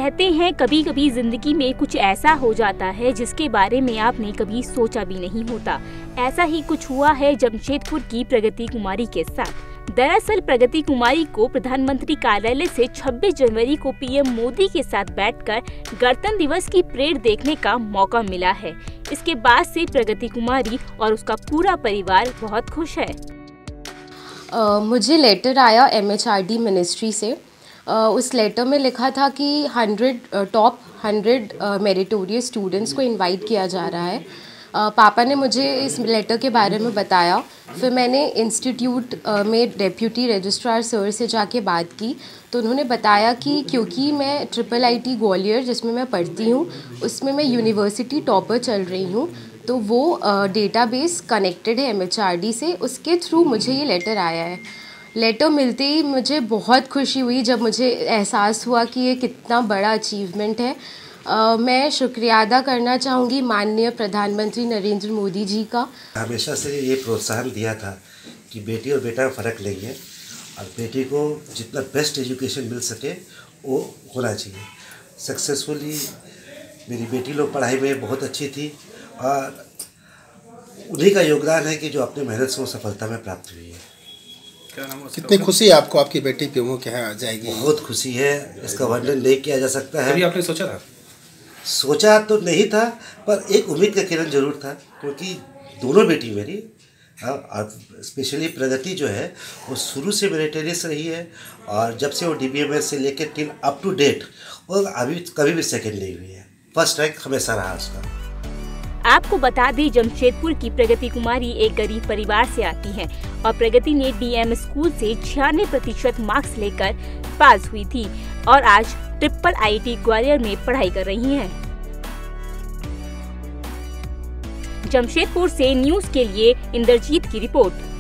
कहते हैं कभी कभी जिंदगी में कुछ ऐसा हो जाता है जिसके बारे में आपने कभी सोचा भी नहीं होता। ऐसा ही कुछ हुआ है जमशेदपुर की प्रगति कुमारी के साथ। दरअसल प्रगति कुमारी को प्रधानमंत्री कार्यालय से 26 जनवरी को पीएम मोदी के साथ बैठकर गणतंत्र दिवस की परेड देखने का मौका मिला है। इसके बाद से प्रगति कुमारी और उसका पूरा परिवार बहुत खुश है। मुझे लेटर आया MHRD मिनिस्ट्री से। उस लेटर में लिखा था कि टॉप 100 मेरिटोरियस स्टूडेंट्स को इनवाइट किया जा रहा है। पापा ने मुझे इस लेटर के बारे में बताया। फिर मैंने इंस्टीट्यूट में डेप्यूटी रजिस्ट्रार सर से जाके बात की, तो उन्होंने बताया कि क्योंकि मैं IIIT ग्वालियर जिसमें मैं पढ़ती हूँ उसमें मैं यूनिवर्सिटी टॉपर चल रही हूँ, तो वो डेटाबेस कनेक्टेड है MHRD से, उसके थ्रू मुझे ये लेटर आया है। लेटर मिलते ही मुझे बहुत खुशी हुई जब मुझे एहसास हुआ कि ये कितना बड़ा अचीवमेंट है। मैं शुक्रिया अदा करना चाहूँगी माननीय प्रधानमंत्री नरेंद्र मोदी जी का। हमेशा से ये प्रोत्साहन दिया था कि बेटी और बेटा में फ़र्क नहीं है और बेटी को जितना बेस्ट एजुकेशन मिल सके वो होना चाहिए। सक्सेसफुली मेरी बेटी लोग पढ़ाई में बहुत अच्छी थी और उन्हीं का योगदान है कि जो अपनी मेहनत से वो सफलता में प्राप्त हुई है। कितनी खुशी है आपको आपकी बेटी पीएमओ के यहाँ आ जाएगी? बहुत खुशी है, इसका वर्णन नहीं किया जा सकता है। कभी आपने सोचा था? सोचा तो नहीं था, पर एक उम्मीद का किरण जरूर था, क्योंकि दोनों बेटी मेरी और स्पेशली प्रगति जो है वो शुरू से मेरिटोरियस रही है और जब से वो DBMS से लेकर टिल अप टू डेट वो अभी कभी भी सेकंड नहीं हुई है। फर्स्ट रैंक हमेशा रहा उसका। आपको बता दें जमशेदपुर की प्रगति कुमारी एक गरीब परिवार से आती हैं और प्रगति ने DM स्कूल से 96% मार्क्स लेकर पास हुई थी और आज IIIT ग्वालियर में पढ़ाई कर रही हैं। जमशेदपुर से न्यूज़ के लिए इंद्रजीत की रिपोर्ट।